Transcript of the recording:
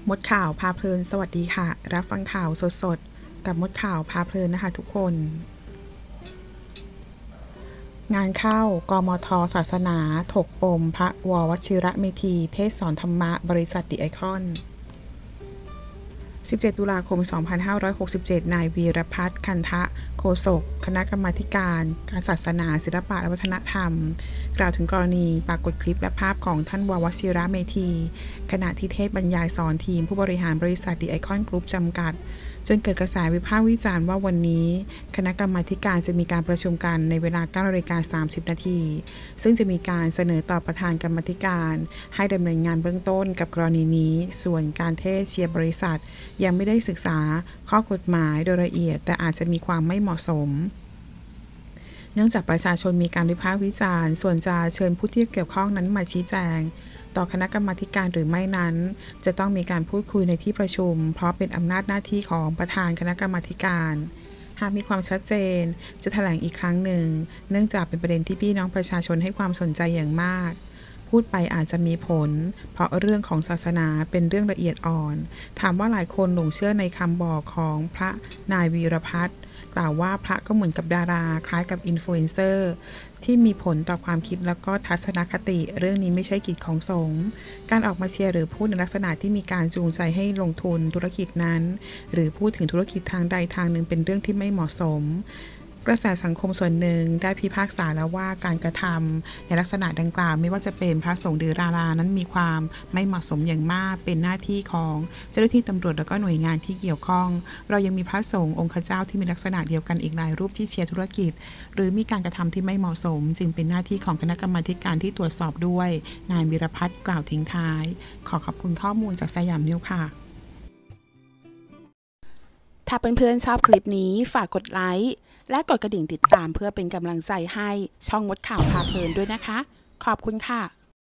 มดข่าวพาเพลินสวัสดีค่ะรับฟังข่าวสดๆกับมดข่าวพาเพลินนะคะทุกคนงานเข้ากมท.ศาสนาถกปมพระววชิระเมธีเทศสอนธรรมะบริษัทดิไอคอน17 ตุลาคม 2567 นายวีรพัฒน์คันทะโฆษกคณะกรรมาการการศาสนาศิลปะและวัฒนธรรมกล่าวถึงกรณีปรากฏคลิปและภาพของท่านววชิระเมธีขณะที่เทศบรรยายสอนทีมผู้บริหารบริษัทดิไอคอนกรุ๊ปจำกัดจนเกิดกระแสวิพากษ์วิจารณ์ว่าวันนี้คณะกรรมาการจะมีการประชุมกันในเวลา 9:30 น.ซึ่งจะมีการเสนอต่อประธานกรรมาการให้ดำเนินงานเบื้องต้นกับกรณีนี้ส่วนการเทศเชียร์บริษัทยังไม่ได้ศึกษาข้อกฎหมายโดยละเอียดแต่อาจจะมีความไม่เหมาะสมเนื่องจากประชาชนมีการวิพากษ์วิจารณ์ส่วนจะเชิญผู้ที่เกี่ยวข้องนั้นมาชี้แจงต่อคณะกรรมาการหรือไม่นั้นจะต้องมีการพูดคุยในที่ประชุมเพราะเป็นอำนาจหน้าที่ของประธานคณะกรรมาการหากมีความชัดเจนจะแถลงอีกครั้งหนึ่งเนื่องจากเป็นประเด็นที่พี่น้องประชาชนให้ความสนใจอย่างมากพูดไปอาจจะมีผลเพราะเรื่องของศาสนาเป็นเรื่องละเอียดอ่อนถามว่าหลายคนหลงเชื่อในคำบอกของพระนายวีรพัฒน์กล่าวว่าพระก็เหมือนกับดาราคล้ายกับอินฟลูเอนเซอร์ที่มีผลต่อความคิดแล้วก็ทัศนคติเรื่องนี้ไม่ใช่กิจของสงฆ์การออกมาเชียร์หรือพูดในลักษณะที่มีการจูงใจให้ลงทุนธุรกิจนั้นหรือพูดถึงธุรกิจทางใดทางหนึ่งเป็นเรื่องที่ไม่เหมาะสมกระแสสังคมส่วนหนึ่งได้พิพากษาแล้วว่าการกระทำในลักษณะดังกล่าวไม่ว่าจะเป็นพระสงฆ์หรือดารานั้นมีความไม่เหมาะสมอย่างมากเป็นหน้าที่ของเจ้าหน้าที่ตำรวจและก็หน่วยงานที่เกี่ยวข้องเรายังมีพระสงฆ์องค์เจ้าที่มีลักษณะเดียวกันอีกหลายรูปที่เชียร์ธุรกิจหรือมีการกระทำที่ไม่เหมาะสมจึงเป็นหน้าที่ของคณะกรรมาการที่ตรวจสอบด้วยนายวีรพัฒน์กล่าวทิ้งท้ายขอขอบคุณข้อมูลจากสยามนิวค่ะถ้าเพื่อนๆชอบคลิปนี้ฝากกดไลค์และกดกระดิ่งติดตามเพื่อเป็นกำลังใจให้ช่องมดข่าวพาเพลินด้วยนะคะขอบคุณค่ะ